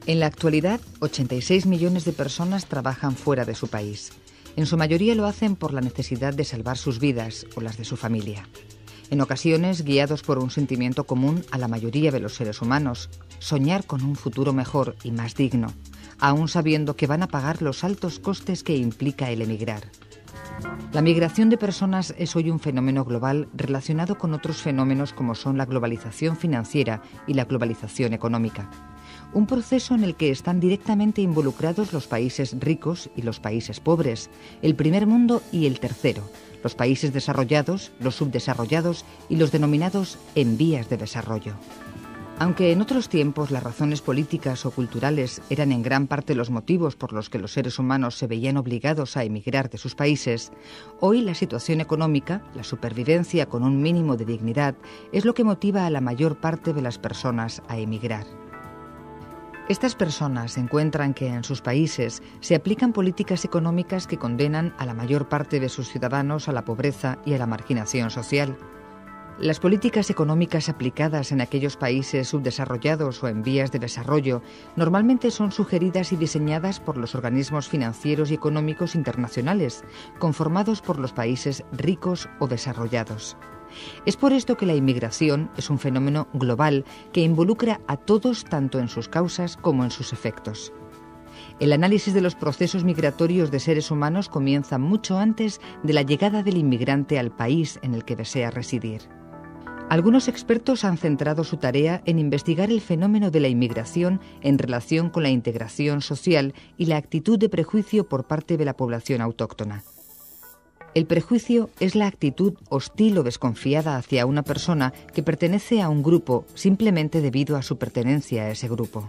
En la actualidad, 86 millones de personas trabajan fuera de su país. En su mayoría lo hacen por la necesidad de salvar sus vidas o las de su familia. En ocasiones, guiados por un sentimiento común a la mayoría de los seres humanos, soñar con un futuro mejor y más digno, aún sabiendo que van a pagar los altos costes que implica el emigrar. La migración de personas es hoy un fenómeno global relacionado con otros fenómenos como son la globalización financiera y la globalización económica. Un proceso en el que están directamente involucrados los países ricos y los países pobres, el primer mundo y el tercero, los países desarrollados, los subdesarrollados y los denominados en vías de desarrollo. Aunque en otros tiempos las razones políticas o culturales eran en gran parte los motivos por los que los seres humanos se veían obligados a emigrar de sus países, hoy la situación económica, la supervivencia con un mínimo de dignidad, es lo que motiva a la mayor parte de las personas a emigrar. Estas personas encuentran que en sus países se aplican políticas económicas que condenan a la mayor parte de sus ciudadanos a la pobreza y a la marginación social. Las políticas económicas aplicadas en aquellos países subdesarrollados o en vías de desarrollo normalmente son sugeridas y diseñadas por los organismos financieros y económicos internacionales, conformados por los países ricos o desarrollados. Es por esto que la inmigración es un fenómeno global que involucra a todos tanto en sus causas como en sus efectos. El análisis de los procesos migratorios de seres humanos comienza mucho antes de la llegada del inmigrante al país en el que desea residir. Algunos expertos han centrado su tarea en investigar el fenómeno de la inmigración en relación con la integración social y la actitud de prejuicio por parte de la población autóctona. El prejuicio es la actitud hostil o desconfiada hacia una persona que pertenece a un grupo simplemente debido a su pertenencia a ese grupo.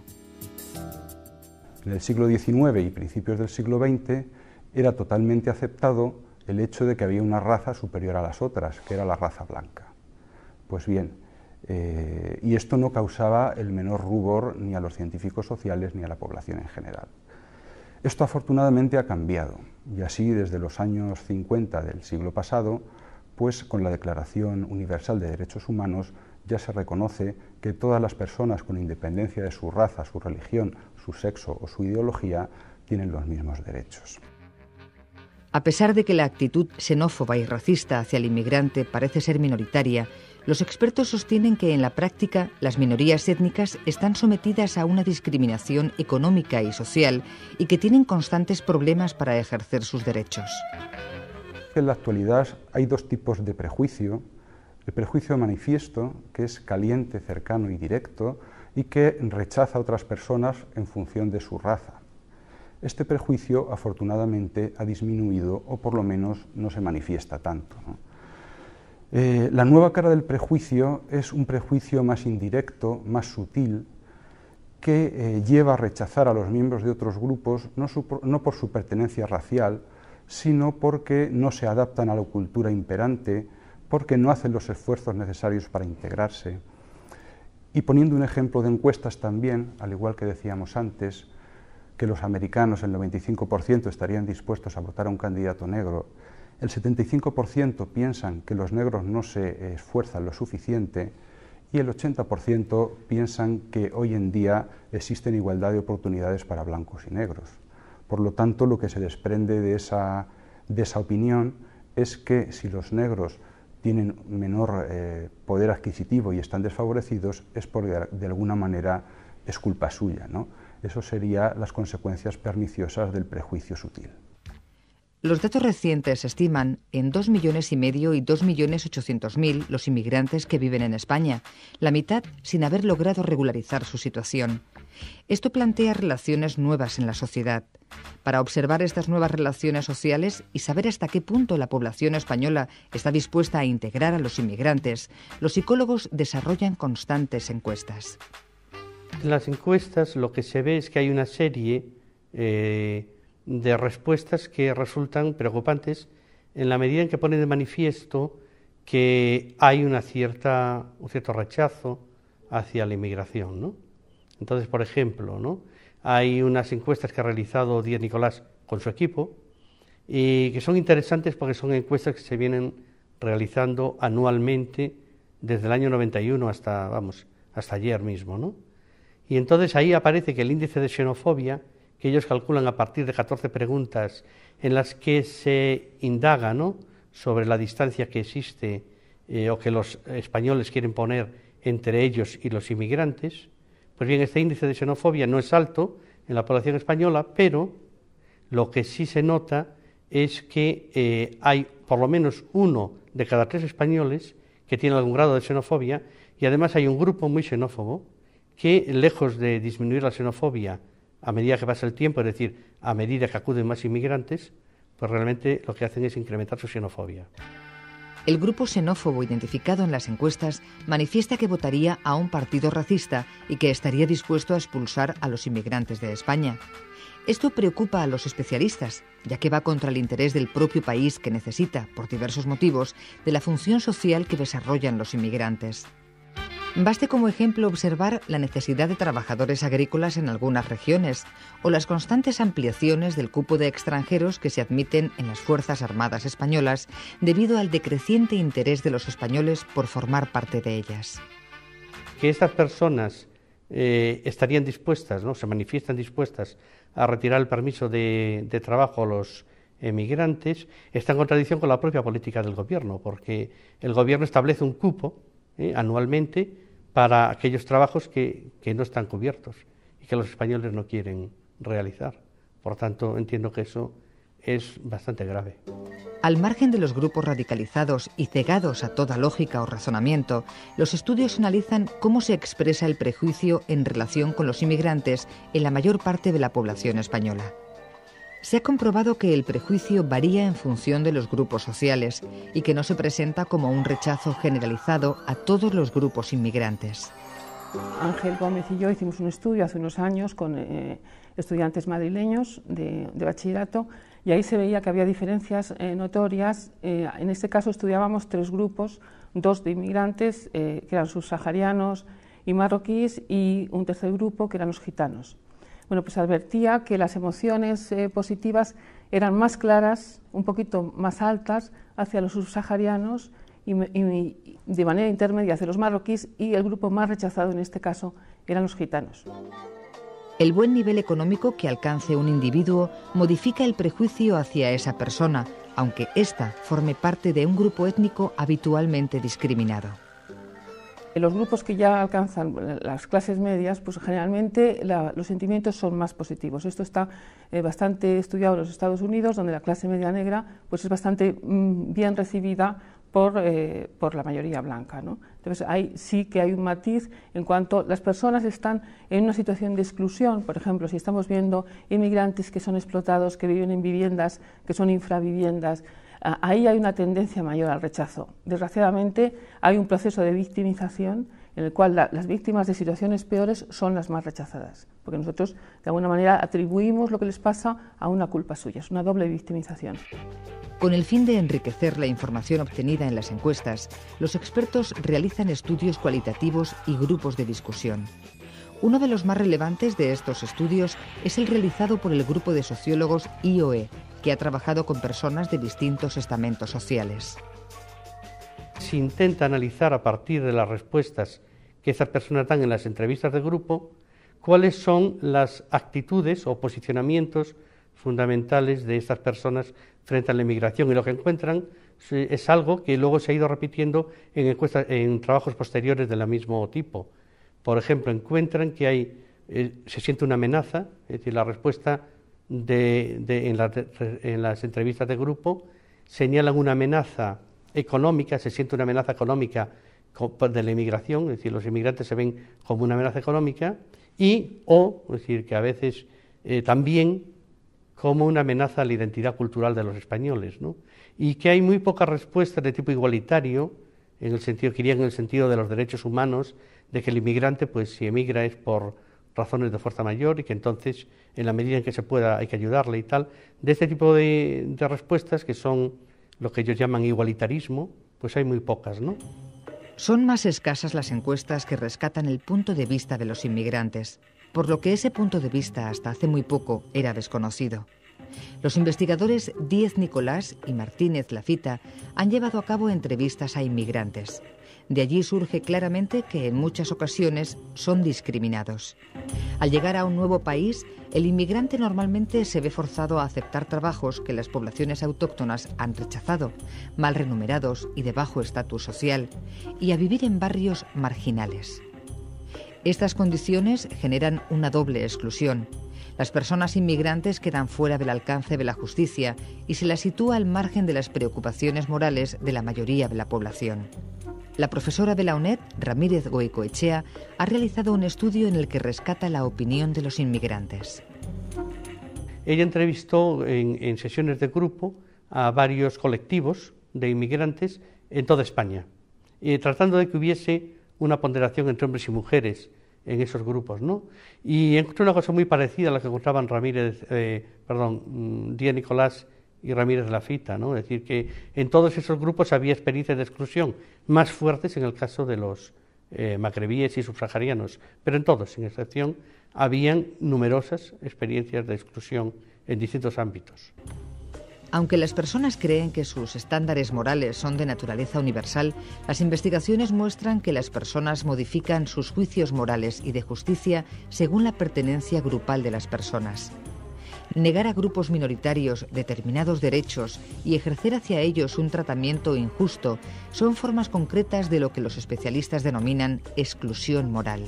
En el siglo XIX y principios del siglo XX era totalmente aceptado el hecho de que había una raza superior a las otras, que era la raza blanca. Pues bien, y esto no causaba el menor rubor ni a los científicos sociales ni a la población en general. Esto afortunadamente ha cambiado, y así desde los años 50 del siglo pasado, pues con la Declaración Universal de Derechos Humanos ya se reconoce que todas las personas, con independencia de su raza, su religión, su sexo o su ideología, tienen los mismos derechos. A pesar de que la actitud xenófoba y racista hacia el inmigrante parece ser minoritaria, los expertos sostienen que en la práctica las minorías étnicas están sometidas a una discriminación económica y social y que tienen constantes problemas para ejercer sus derechos. En la actualidad hay dos tipos de prejuicio. El prejuicio manifiesto, que es caliente, cercano y directo, y que rechaza a otras personas en función de su raza. Este prejuicio, afortunadamente, ha disminuido o por lo menos no se manifiesta tanto, ¿no? La nueva cara del prejuicio es un prejuicio más indirecto, más sutil, que lleva a rechazar a los miembros de otros grupos no por su pertenencia racial, sino porque no se adaptan a la cultura imperante, porque no hacen los esfuerzos necesarios para integrarse. Y poniendo un ejemplo de encuestas también, al igual que decíamos antes, que los americanos, el 95%, estarían dispuestos a votar a un candidato negro, el 75% piensan que los negros no se esfuerzan lo suficiente y el 80% piensan que hoy en día existen igualdad de oportunidades para blancos y negros. Por lo tanto, lo que se desprende de esa opinión es que si los negros tienen menor poder adquisitivo y están desfavorecidos es porque de alguna manera es culpa suya, ¿no? Eso serían las consecuencias perniciosas del prejuicio sutil. Los datos recientes estiman en 2,5 millones y 2,800,000 los inmigrantes que viven en España, la mitad sin haber logrado regularizar su situación. Esto plantea relaciones nuevas en la sociedad. Para observar estas nuevas relaciones sociales y saber hasta qué punto la población española está dispuesta a integrar a los inmigrantes, los psicólogos desarrollan constantes encuestas. En las encuestas lo que se ve es que hay una serie de respuestas que resultan preocupantes en la medida en que ponen de manifiesto que hay un cierto rechazo hacia la inmigración, ¿no? Entonces, por ejemplo, ¿no?, hay unas encuestas que ha realizado Díaz Nicolás con su equipo y que son interesantes porque son encuestas que se vienen realizando anualmente desde el año 91 hasta ayer mismo, ¿no? Y entonces ahí aparece que el índice de xenofobia, que ellos calculan a partir de 14 preguntas en las que se indaga, ¿no?, sobre la distancia que existe o que los españoles quieren poner entre ellos y los inmigrantes, pues bien, este índice de xenofobia no es alto en la población española, pero lo que sí se nota es que hay por lo menos 1 de cada 3 españoles que tiene algún grado de xenofobia, y además hay un grupo muy xenófobo que, lejos de disminuir la xenofobia a medida que pasa el tiempo, es decir, a medida que acuden más inmigrantes, pues realmente lo que hacen es incrementar su xenofobia. El grupo xenófobo identificado en las encuestas manifiesta que votaría a un partido racista y que estaría dispuesto a expulsar a los inmigrantes de España. Esto preocupa a los especialistas, ya que va contra el interés del propio país, que necesita, por diversos motivos, de la función social que desarrollan los inmigrantes. Baste como ejemplo observar la necesidad de trabajadores agrícolas en algunas regiones o las constantes ampliaciones del cupo de extranjeros que se admiten en las Fuerzas Armadas españolas debido al decreciente interés de los españoles por formar parte de ellas. Que estas personas estarían dispuestas, ¿no?, se manifiestan dispuestas a retirar el permiso de trabajo a los emigrantes, está en contradicción con la propia política del gobierno, porque el gobierno establece un cupo anualmente para aquellos trabajos que no están cubiertos y que los españoles no quieren realizar. Por tanto, entiendo que eso es bastante grave. Al margen de los grupos radicalizados y cegados a toda lógica o razonamiento, los estudios analizan cómo se expresa el prejuicio en relación con los inmigrantes en la mayor parte de la población española. Se ha comprobado que el prejuicio varía en función de los grupos sociales y que no se presenta como un rechazo generalizado a todos los grupos inmigrantes. Ángel Gómez y yo hicimos un estudio hace unos años con estudiantes madrileños de bachillerato, y ahí se veía que había diferencias notorias. En este caso estudiábamos 3 grupos, 2 de inmigrantes, que eran subsaharianos y marroquíes, y un tercer grupo, que eran los gitanos. Bueno, pues advertía que las emociones positivas eran más claras, un poquito más altas hacia los subsaharianos y de manera intermedia hacia los marroquíes, y el grupo más rechazado en este caso eran los gitanos. El buen nivel económico que alcance un individuo modifica el prejuicio hacia esa persona, aunque ésta forme parte de un grupo étnico habitualmente discriminado. En los grupos que ya alcanzan las clases medias, pues generalmente los sentimientos son más positivos. Esto está bastante estudiado en los Estados Unidos, donde la clase media negra pues es bastante bien recibida por la mayoría blanca, ¿no? Entonces ahí sí que hay un matiz en cuanto las personas están en una situación de exclusión. Por ejemplo, si estamos viendo inmigrantes que son explotados, que viven en viviendas que son infraviviendas, ahí hay una tendencia mayor al rechazo. Desgraciadamente hay un proceso de victimización en el cual las víctimas de situaciones peores son las más rechazadas, porque nosotros de alguna manera atribuimos lo que les pasa a una culpa suya, es una doble victimización. Con el fin de enriquecer la información obtenida en las encuestas, los expertos realizan estudios cualitativos y grupos de discusión. Uno de los más relevantes de estos estudios es el realizado por el grupo de sociólogos IOE, que ha trabajado con personas de distintos estamentos sociales. Se intenta analizar a partir de las respuestas que esas personas dan en las entrevistas de grupo, cuáles son las actitudes o posicionamientos fundamentales de estas personas frente a la inmigración, y lo que encuentran es algo que luego se ha ido repitiendo en trabajos posteriores del mismo tipo. Por ejemplo, encuentran que se siente una amenaza, es decir, la respuesta en las entrevistas de grupo señalan una amenaza económica, se siente una amenaza económica de la inmigración, es decir, los inmigrantes se ven como una amenaza económica, es decir, que a veces también como una amenaza a la identidad cultural de los españoles, ¿no? Y que hay muy pocas respuestas de tipo igualitario, en el sentido de los derechos humanos, de que el inmigrante, pues si emigra es por razones de fuerza mayor y que entonces, en la medida en que se pueda, hay que ayudarle y tal. De este tipo de respuestas, que son lo que ellos llaman igualitarismo, pues hay muy pocas, ¿no? Son más escasas las encuestas que rescatan el punto de vista de los inmigrantes, por lo que ese punto de vista hasta hace muy poco era desconocido. Los investigadores Díez Nicolás y Martínez Lafita han llevado a cabo entrevistas a inmigrantes. De allí surge claramente que en muchas ocasiones son discriminados. Al llegar a un nuevo país, el inmigrante normalmente se ve forzado a aceptar trabajos que las poblaciones autóctonas han rechazado, mal remunerados y de bajo estatus social, y a vivir en barrios marginales. Estas condiciones generan una doble exclusión. Las personas inmigrantes quedan fuera del alcance de la justicia y se las sitúa al margen de las preocupaciones morales de la mayoría de la población. La profesora de la UNED, Ramírez Goicoechea, ha realizado un estudio en el que rescata la opinión de los inmigrantes. Ella entrevistó en sesiones de grupo a varios colectivos de inmigrantes en toda España, tratando de que hubiese una ponderación entre hombres y mujeres en esos grupos, ¿no? Y encontré una cosa muy parecida a la que encontraban Díaz Nicolás y Ramírez de la Fita, ¿no? Es decir, que en todos esos grupos había experiencias de exclusión más fuertes en el caso de los magrebíes y subsaharianos, pero en todos, sin excepción, habían numerosas experiencias de exclusión en distintos ámbitos. Aunque las personas creen que sus estándares morales son de naturaleza universal, las investigaciones muestran que las personas modifican sus juicios morales y de justicia según la pertenencia grupal de las personas. Negar a grupos minoritarios determinados derechos y ejercer hacia ellos un tratamiento injusto son formas concretas de lo que los especialistas denominan exclusión moral.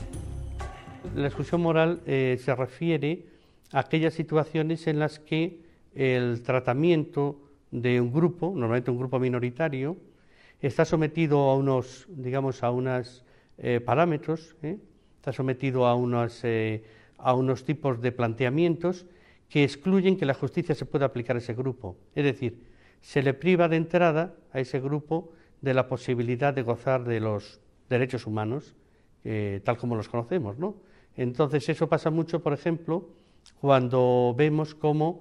La exclusión moral se refiere a aquellas situaciones en las que el tratamiento de un grupo, normalmente un grupo minoritario, está sometido a unos, digamos, a unos parámetros, está sometido a unos tipos de planteamientos que excluyen que la justicia se pueda aplicar a ese grupo. Es decir, se le priva de entrada a ese grupo de la posibilidad de gozar de los derechos humanos, tal como los conocemos, ¿no? Entonces, eso pasa mucho, por ejemplo, cuando vemos cómo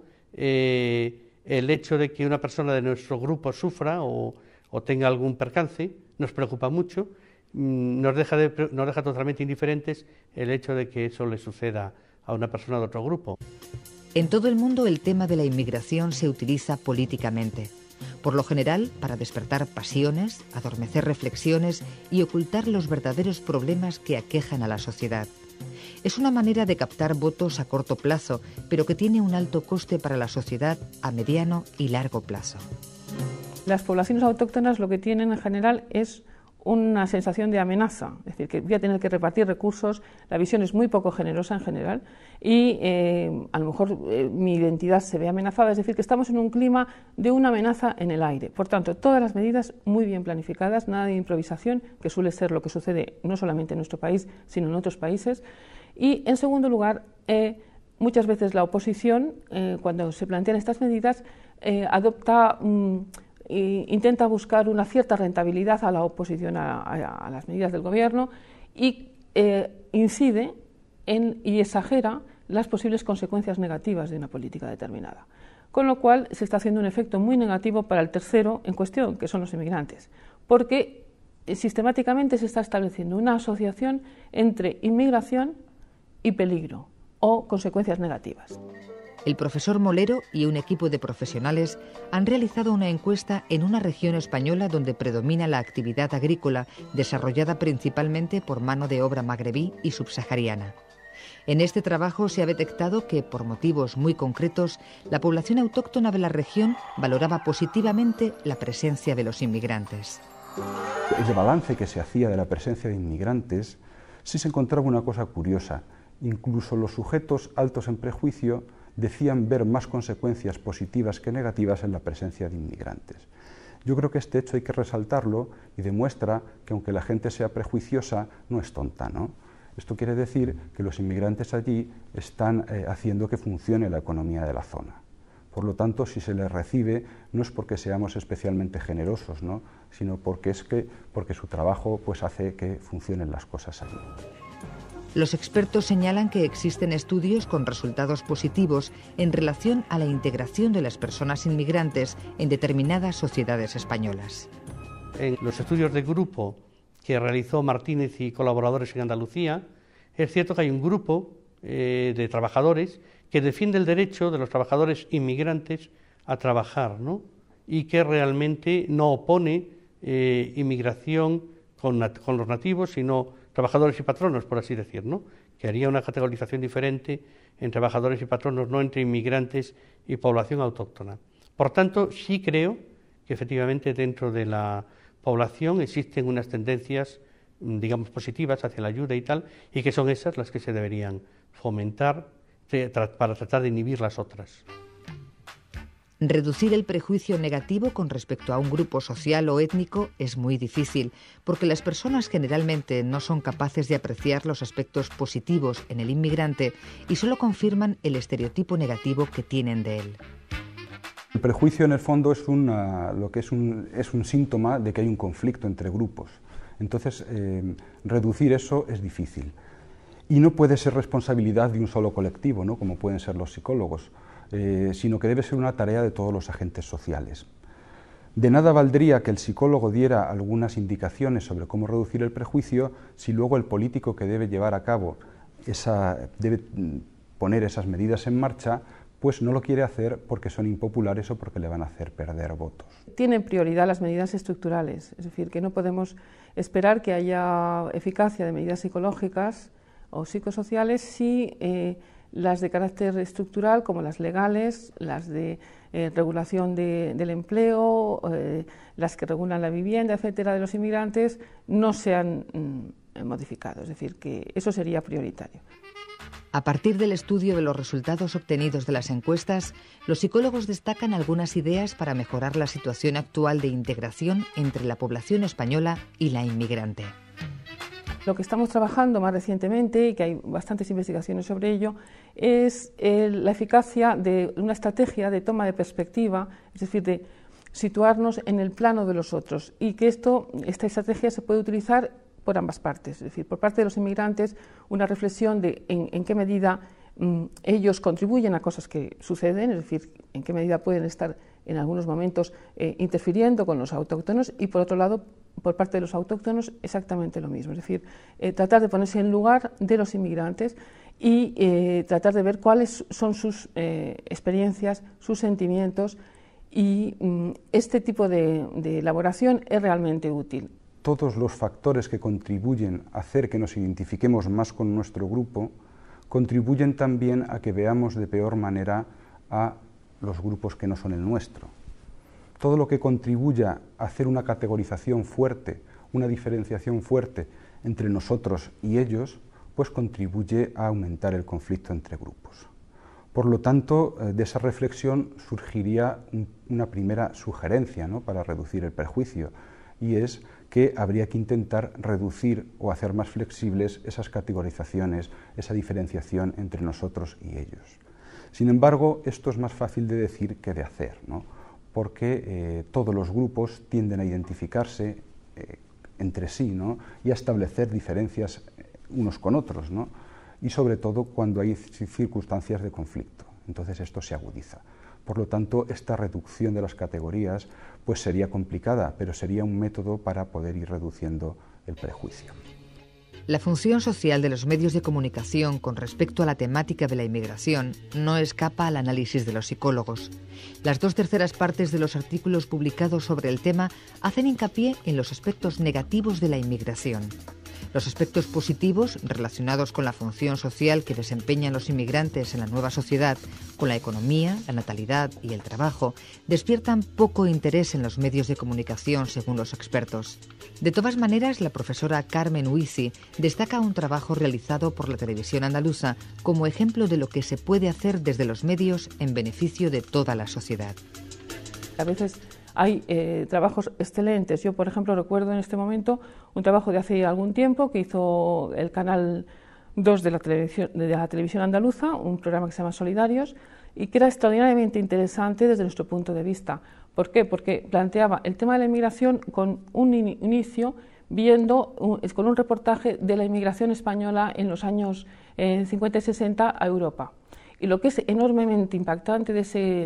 el hecho de que una persona de nuestro grupo sufra o tenga algún percance nos preocupa mucho, nos deja totalmente indiferentes el hecho de que eso le suceda a una persona de otro grupo. En todo el mundo el tema de la inmigración se utiliza políticamente, por lo general para despertar pasiones, adormecer reflexiones y ocultar los verdaderos problemas que aquejan a la sociedad. Es una manera de captar votos a corto plazo, pero que tiene un alto coste para la sociedad a mediano y largo plazo. Las poblaciones autóctonas lo que tienen en general es una sensación de amenaza, es decir, que voy a tener que repartir recursos, la visión es muy poco generosa en general y a lo mejor mi identidad se ve amenazada, es decir, que estamos en un clima de una amenaza en el aire. Por tanto, todas las medidas muy bien planificadas, nada de improvisación, que suele ser lo que sucede no solamente en nuestro país, sino en otros países. Y, en segundo lugar, muchas veces la oposición, cuando se plantean estas medidas, intenta buscar una cierta rentabilidad a la oposición a las medidas del gobierno y incide y exagera las posibles consecuencias negativas de una política determinada. Con lo cual se está haciendo un efecto muy negativo para el tercero en cuestión, que son los inmigrantes, porque sistemáticamente se está estableciendo una asociación entre inmigración y peligro o consecuencias negativas. El profesor Molero y un equipo de profesionales han realizado una encuesta en una región española donde predomina la actividad agrícola desarrollada principalmente por mano de obra magrebí y subsahariana. En este trabajo se ha detectado que, por motivos muy concretos, la población autóctona de la región valoraba positivamente la presencia de los inmigrantes. El balance que se hacía de la presencia de inmigrantes, sí se encontraba una cosa curiosa. Incluso los sujetos altos en prejuicio decían ver más consecuencias positivas que negativas en la presencia de inmigrantes. Yo creo que este hecho hay que resaltarlo y demuestra que aunque la gente sea prejuiciosa, no es tonta, ¿no? Esto quiere decir que los inmigrantes allí están haciendo que funcione la economía de la zona. Por lo tanto, si se les recibe, no es porque seamos especialmente generosos, ¿no? Sino porque su trabajo pues, hace que funcionen las cosas allí. Los expertos señalan que existen estudios con resultados positivos en relación a la integración de las personas inmigrantes en determinadas sociedades españolas. En los estudios de grupo que realizó Martínez y colaboradores en Andalucía, es cierto que hay un grupo de trabajadores que defiende el derecho de los trabajadores inmigrantes a trabajar, ¿no? Y que realmente no opone inmigración con los nativos, sino trabajadores y patronos, por así decir, ¿no? Que haría una categorización diferente en trabajadores y patronos, no entre inmigrantes y población autóctona. Por tanto, sí creo que efectivamente dentro de la población existen unas tendencias, digamos, positivas hacia la ayuda y tal, y que son esas las que se deberían fomentar para tratar de inhibir las otras. Reducir el prejuicio negativo con respecto a un grupo social o étnico es muy difícil, porque las personas generalmente no son capaces de apreciar los aspectos positivos en el inmigrante y solo confirman el estereotipo negativo que tienen de él. El prejuicio, en el fondo, es un síntoma de que hay un conflicto entre grupos. Entonces, reducir eso es difícil. Y no puede ser responsabilidad de un solo colectivo, ¿no?, como pueden ser los psicólogos, sino que debe ser una tarea de todos los agentes sociales. De nada valdría que el psicólogo diera algunas indicaciones sobre cómo reducir el prejuicio si luego el político que debe llevar a cabo debe poner esas medidas en marcha, pues no lo quiere hacer porque son impopulares o porque le van a hacer perder votos. Tienen prioridad las medidas estructurales, es decir, que no podemos esperar que haya eficacia de medidas psicológicas o psicosociales si las de carácter estructural, como las legales, las de regulación del empleo, las que regulan la vivienda, etcétera, de los inmigrantes, no se han modificado. Es decir, que eso sería prioritario. A partir del estudio de los resultados obtenidos de las encuestas, los psicólogos destacan algunas ideas para mejorar la situación actual de integración entre la población española y la inmigrante. Lo que estamos trabajando más recientemente, y que hay bastantes investigaciones sobre ello, es la eficacia de una estrategia de toma de perspectiva, es decir, de situarnos en el plano de los otros, y que esta estrategia se puede utilizar por ambas partes, es decir, por parte de los inmigrantes, una reflexión de en qué medida ellos contribuyen a cosas que suceden, es decir, en qué medida pueden estar en algunos momentos interfiriendo con los autóctonos, y por otro lado, por parte de los autóctonos, exactamente lo mismo, es decir, tratar de ponerse en lugar de los inmigrantes y tratar de ver cuáles son sus experiencias, sus sentimientos, y este tipo de elaboración es realmente útil. Todos los factores que contribuyen a hacer que nos identifiquemos más con nuestro grupo contribuyen también a que veamos de peor manera a los grupos que no son el nuestro. Todo lo que contribuya a hacer una categorización fuerte, una diferenciación fuerte entre nosotros y ellos, pues contribuye a aumentar el conflicto entre grupos. Por lo tanto, de esa reflexión surgiría una primera sugerencia, ¿no?, para reducir el prejuicio, y es que habría que intentar reducir o hacer más flexibles esas categorizaciones, esa diferenciación entre nosotros y ellos. Sin embargo, esto es más fácil de decir que de hacer, ¿no?, porque todos los grupos tienden a identificarse entre sí, ¿no?, y a establecer diferencias unos con otros, ¿no?, y sobre todo cuando hay circunstancias de conflicto. Entonces esto se agudiza. Por lo tanto, esta reducción de las categorías pues sería complicada, pero sería un método para poder ir reduciendo el prejuicio. La función social de los medios de comunicación con respecto a la temática de la inmigración no escapa al análisis de los psicólogos. Las 2/3 partes de los artículos publicados sobre el tema hacen hincapié en los aspectos negativos de la inmigración. Los aspectos positivos relacionados con la función social que desempeñan los inmigrantes en la nueva sociedad, con la economía, la natalidad y el trabajo, despiertan poco interés en los medios de comunicación, según los expertos. De todas maneras, la profesora Carmen Huici destaca un trabajo realizado por la televisión andaluza como ejemplo de lo que se puede hacer desde los medios en beneficio de toda la sociedad. A veces hay trabajos excelentes. Yo, por ejemplo, recuerdo en este momento un trabajo de hace algún tiempo que hizo el Canal 2 de la televisión andaluza, un programa que se llama Solidarios, y que era extraordinariamente interesante desde nuestro punto de vista. ¿Por qué? Porque planteaba el tema de la inmigración con un inicio con un reportaje de la inmigración española en los años 50 y 60 a Europa. Y lo que es enormemente impactante de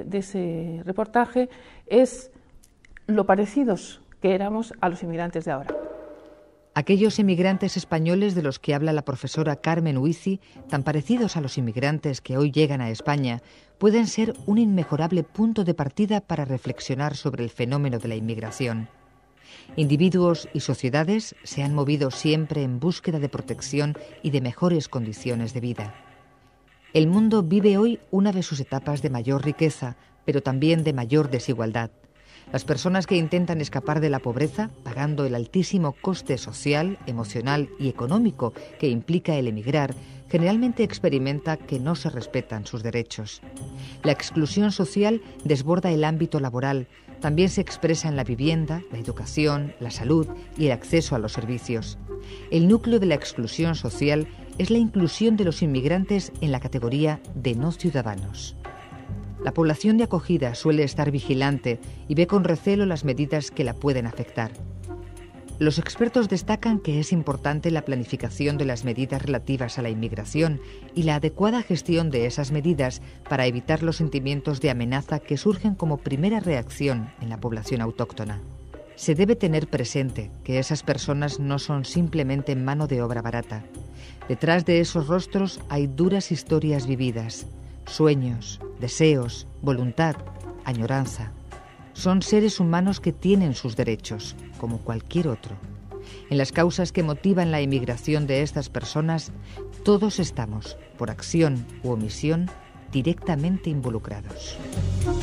ese reportaje es lo parecidos que éramos a los inmigrantes de ahora. Aquellos inmigrantes españoles de los que habla la profesora Carmen Huici, tan parecidos a los inmigrantes que hoy llegan a España, pueden ser un inmejorable punto de partida para reflexionar sobre el fenómeno de la inmigración. Individuos y sociedades se han movido siempre en búsqueda de protección y de mejores condiciones de vida. El mundo vive hoy una de sus etapas de mayor riqueza, pero también de mayor desigualdad. Las personas que intentan escapar de la pobreza, pagando el altísimo coste social, emocional y económico que implica el emigrar, generalmente experimenta que no se respetan sus derechos. La exclusión social desborda el ámbito laboral, también se expresa en la vivienda, la educación, la salud y el acceso a los servicios. El núcleo de la exclusión social es la inclusión de los inmigrantes en la categoría de no ciudadanos. La población de acogida suele estar vigilante y ve con recelo las medidas que la pueden afectar. Los expertos destacan que es importante la planificación de las medidas relativas a la inmigración y la adecuada gestión de esas medidas para evitar los sentimientos de amenaza que surgen como primera reacción en la población autóctona. Se debe tener presente que esas personas no son simplemente mano de obra barata. Detrás de esos rostros hay duras historias vividas, sueños, deseos, voluntad, añoranza. Son seres humanos que tienen sus derechos, como cualquier otro. En las causas que motivan la emigración de estas personas, todos estamos, por acción u omisión, directamente involucrados.